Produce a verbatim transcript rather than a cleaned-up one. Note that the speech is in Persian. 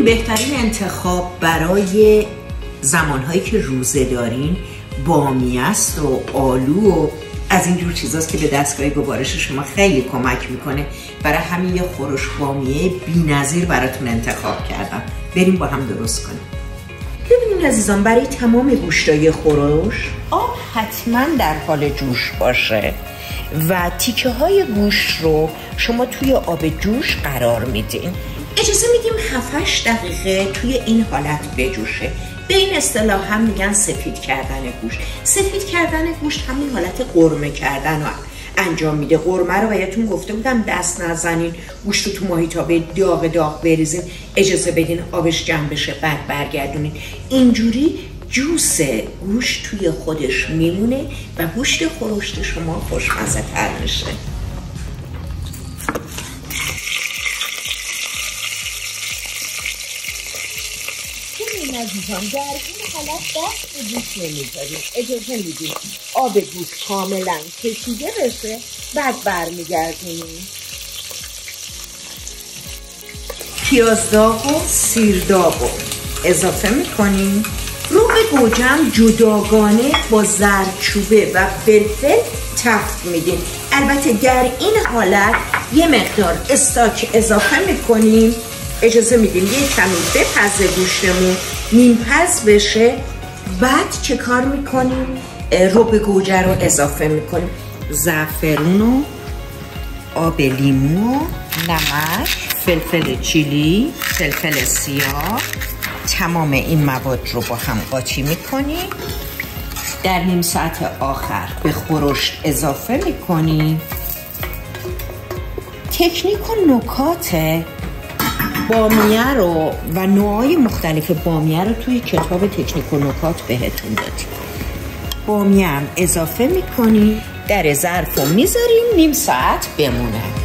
بهترین انتخاب برای زمانهایی که روزه دارین بامیه است و آلو و از اینجور چیزاست که به دستگاه گوارش شما خیلی کمک میکنه. برای همین یه خورش بامیه بی‌نظیر براتون انتخاب کردم. بریم با هم درست کنیم. ببینید عزیزان، برای تمام گوشتای خورش آب حتما در حال جوش باشه و تیکه های گوشت رو شما توی آب جوش قرار میدین. اجازه میدیم هفت هشت دقیقه توی این حالت بجوشه. به این اصطلاح هم میگن سفید کردن گوشت. سفید کردن گوشت همین حالت قرمه کردن رو انجام میده. قرمه رو بهتون گفته بودم دست نزنین، گوشت رو تو ماهیتابه داغ داغ بریزین، اجازه بدین آبش جمع بشه، بعد برگردونین. اینجوری جوس گوشت توی خودش میمونه و گوشت خورشت شما خوشمزه تر میشه. عزیزان در این حالت دست به گوشت نمیذاریم، اجازه میدیم آب گوشت کاملا کشیده بشه، بعد برمیگردونیم. پیاز داغ و سیر داغ رو اضافه میکنیم. رو به گوجم جداگانه با زردچوبه و فلفل تفت میدیم. البته در این حالت یه مقدار استاک اضافه میکنیم. اجازه میدیم یه کمی بپزه گوشتمون، نیم پز بشه. بعد چه کار میکنیم؟ رب گوجه رو اضافه میکنیم. زعفرون و آب لیمو، نمک، فلفل چیلی، فلفل سیاه، تمام این مواد رو با هم قاطی میکنیم. در نیم ساعت آخر به خورشت اضافه میکنیم. تکنیک و نکات بامیه رو و نوعای مختلف بامیه رو توی کتاب تکنیک و نکات بهتون دادیم. بامیه هم اضافه میکنیم، در ظرف رو میذاریم نیم ساعت بمونه.